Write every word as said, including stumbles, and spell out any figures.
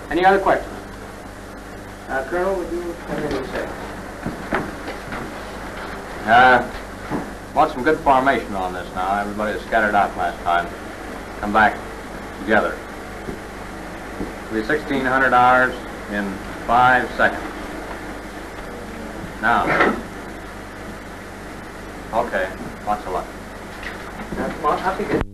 Any other questions? Uh, Colonel, would you have anything to say? Uh, want some good formation on this now. Everybody was scattered out last time. Come back together. It'll be sixteen hundred hours in five seconds. Now. Okay. Lots of luck. Now, come on, up you get.